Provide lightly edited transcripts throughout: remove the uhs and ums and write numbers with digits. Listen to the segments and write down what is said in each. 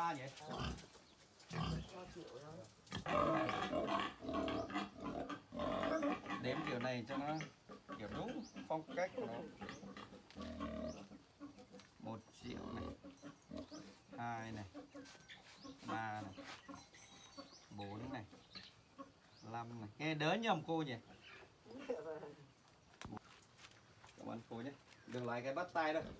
ba vậy? 3 triệu đó. Đếm kiểu này cho nó kiểu đúng phong cách của nó. 1 triệu này, 2 này, 3 này, 4 này, 5 này. Nghe đỡ nhầm cô nhỉ? Cảm ơn cô nhé. Đừng lấy cái bắt tay đâu.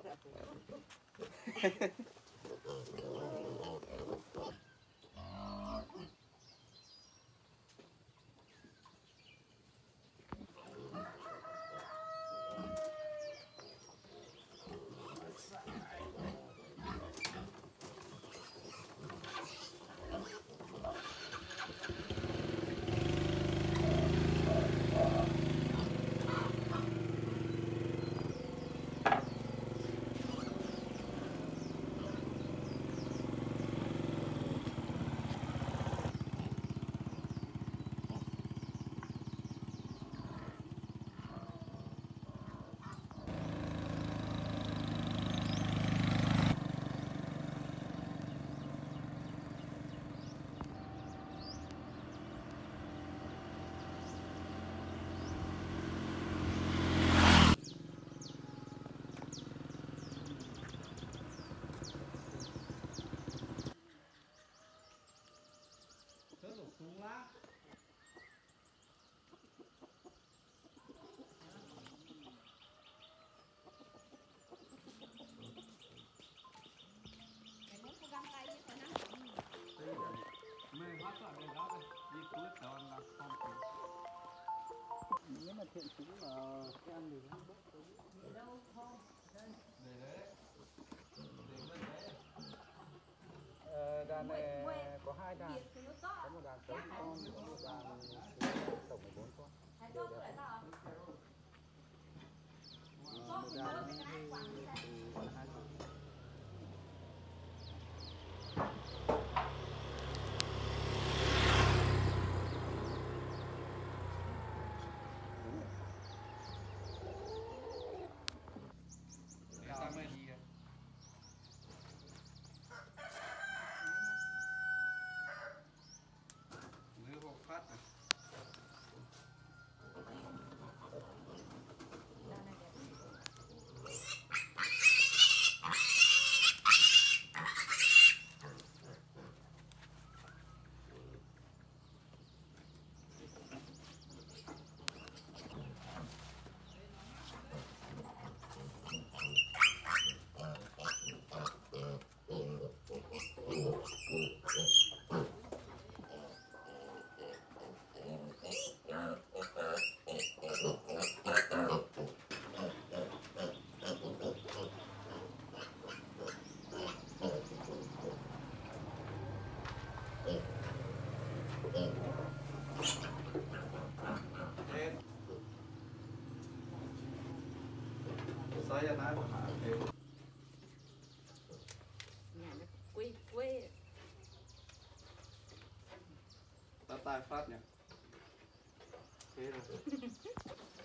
Súng lá. Mình hóa soạn cái đó đi cuối tuần là không kịp. Nếu mà thiện chí mà cái ăn thì không bớt tới. Để đâu không? Đây. Để đấy. Để bên đấy. Đàn này có 2 đàn. Có một đàn 6 con, có một đàn tổng 14 con. Đều đẹp. Một đàn nó hơi từ 2 con. Phát này. Saya tahu. Nhà nó quê quê. Bắt tay phát nhỉ. Thế rồi.